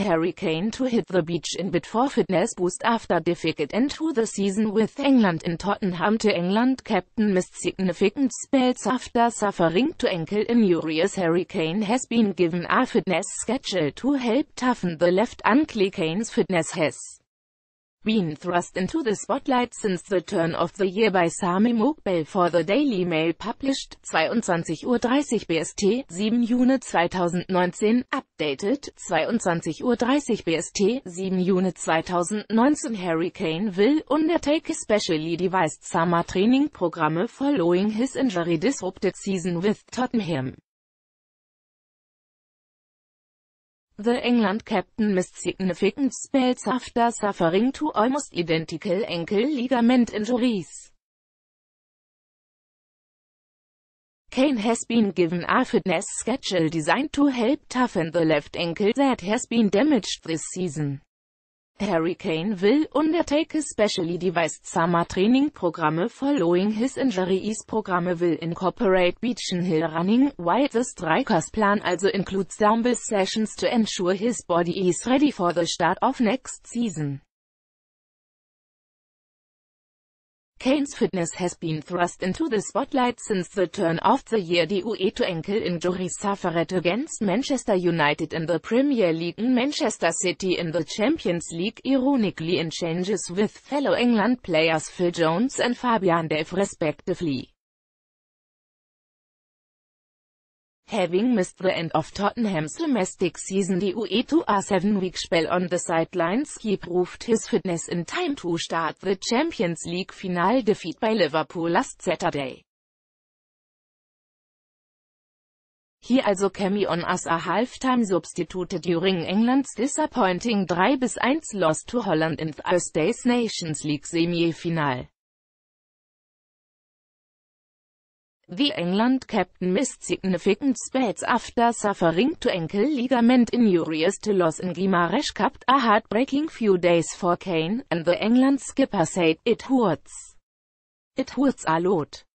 Harry Kane to hit the beach in bid for fitness boost after difficult end to the season with England in Tottenham. To England captain missed significant spells after suffering to ankle injuries. Harry Kane has been given a fitness schedule to help toughen the left ankle. Kane's fitness has been thrust into the spotlight since the turn of the year by Sami Mokbel for the Daily Mail published 22:30 BST, 7 Juni 2019, updated 22:30 BST, 7 Juni 2019. Harry Kane will undertake a specially devised summer training programme following his injury-disrupted season with Tottenham. The England captain missed significant spells after suffering to almost identical ankle ligament injuries. Kane has been given a fitness schedule designed to help toughen the left ankle that has been damaged this season. Harry Kane will undertake a specially devised summer training programme following his injury. His programme will incorporate beach and hill running, while the striker's plan also includes dumbbell sessions to ensure his body is ready for the start of next season. Kane's fitness has been thrust into the spotlight since the turn of the year due to ankle injuries suffered against Manchester United in the Premier League and Manchester City in the Champions League, ironically in changes with fellow England players Phil Jones and Fabian Delph respectively. Having missed the end of Tottenham's domestic season due to a 7-week spell on the sidelines, he proved his fitness in time to start the Champions League final defeat by Liverpool last Saturday. He also came on as a half-time substitute during England's disappointing 3-1 loss to Holland in Thursday's Nations League semi-final. The England captain missed significant spells after suffering to ankle ligament injuries to loss in Guimarães Cup, a heartbreaking few days for Kane, and the England skipper said, "It hurts. It hurts a lot.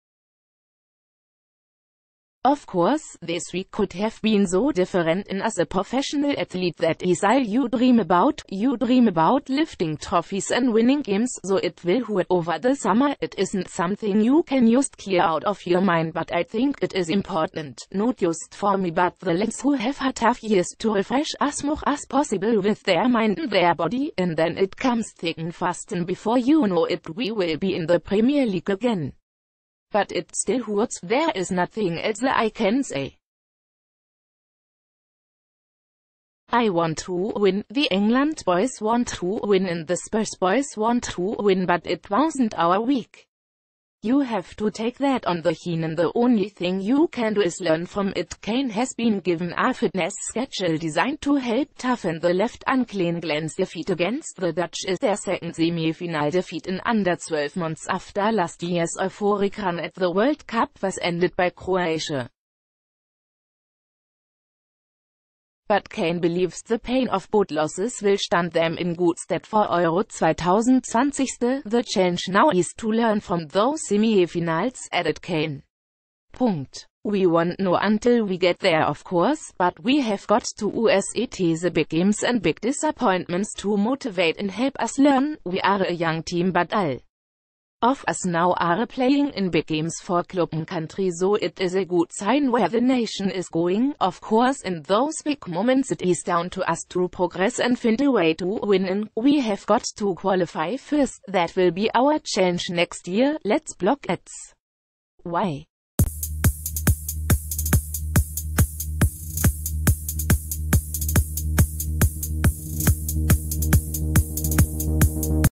Of course, this week could have been so different in as a professional athlete that is all you dream about. You dream about lifting trophies and winning games, so it will hurt over the summer. It isn't something you can just clear out of your mind, but I think it is important, not just for me but the lads who have had tough years, to refresh as much as possible with their mind and their body, and then it comes thick and fast, and before you know it we will be in the Premier League again. But it still hurts, there is nothing else I can say. I want to win, the England boys want to win and the Spurs boys want to win, but it wasn't our week. You have to take that on the chin, and the only thing you can do is learn from it." Kane has been given a fitness schedule designed to help toughen the left ankle. England's defeat against the Dutch is their second semi-final defeat in under 12 months after last year's euphoric run at the World Cup was ended by Croatia. But Kane believes the pain of both losses will stand them in good stead for Euro 2020. The challenge now is to learn from those semi-finals, added Kane. We won't know until we get there, of course, but we have got to set the big games and big disappointments to motivate and help us learn. We are a young team, but all of us now are playing in big games for club and country, so it is a good sign where the nation is going. Of course, in those big moments it is down to us to progress and find a way to win, and we have got to qualify first. That will be our challenge next year. Let's block it. Why?